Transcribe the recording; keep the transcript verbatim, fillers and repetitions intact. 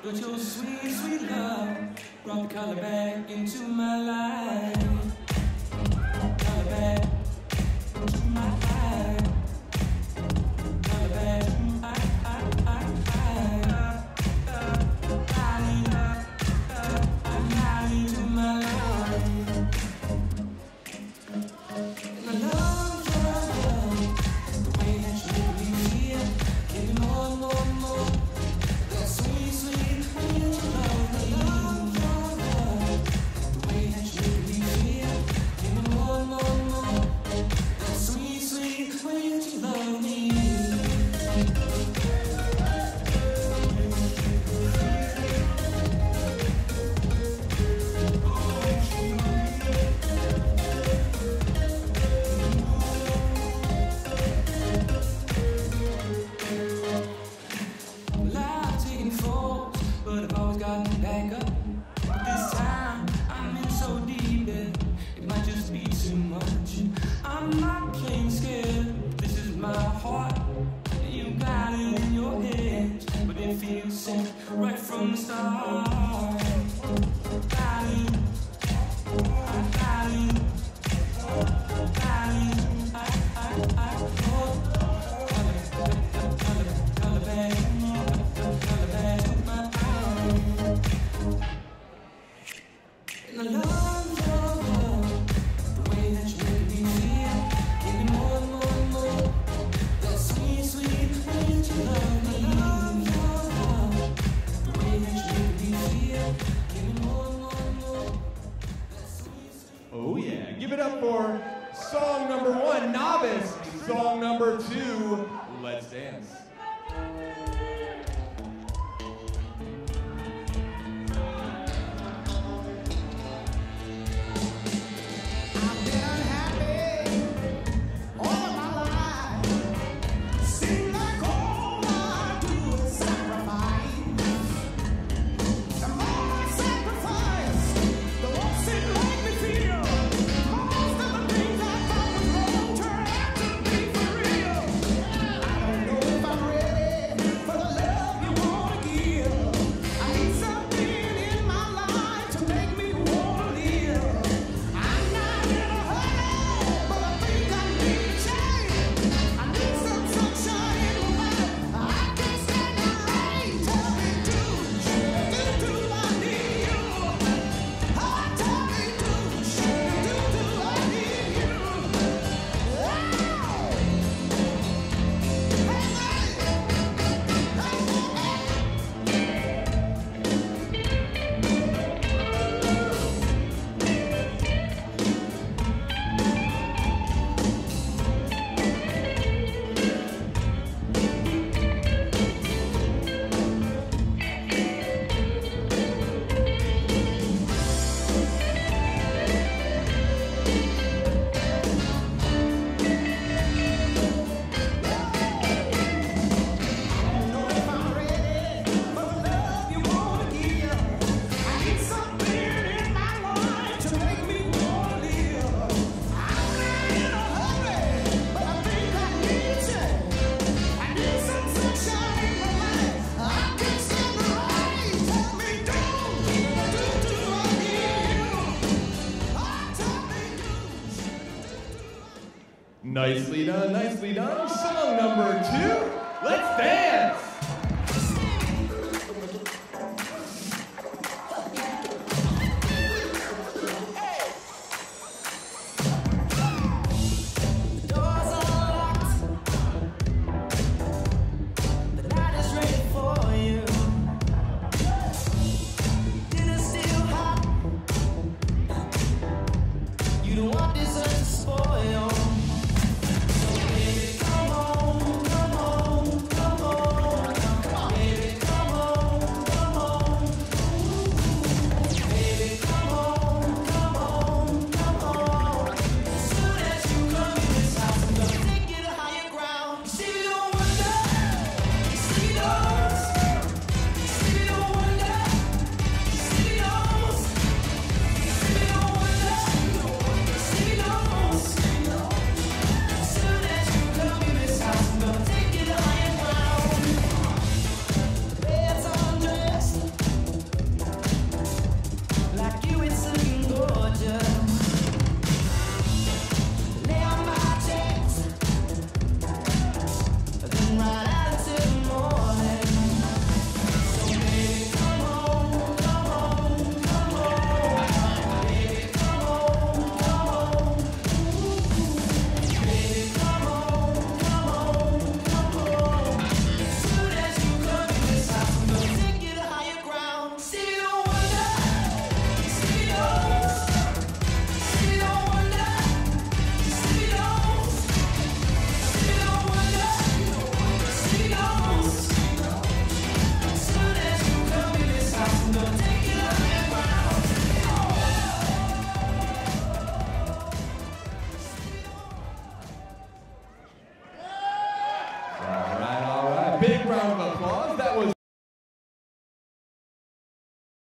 But your sweet, sweet love brought the color back into my life. Color back into my life. Color back into my into my life. And I love you, the way that you make me feel. Give me more and more and more. That sweet, sweet way that you love me. Love, love, the way that you make me feel. Give me more and more and more. That sweet, sweet way that you love me. Right from the start, darling, darling, darling, I, I, I, oh, color, color, color back, color back to my eyes. And I love, love, love the way that you make me feel. Give me more and more and more. That sweet, sweet way that you love me. Oh yeah, give it up for song number one, Novice. Song number two, Let's Dance. Nicely done, nicely done. Song number two, Let's Dance. Come on, come on, come on. See big round of applause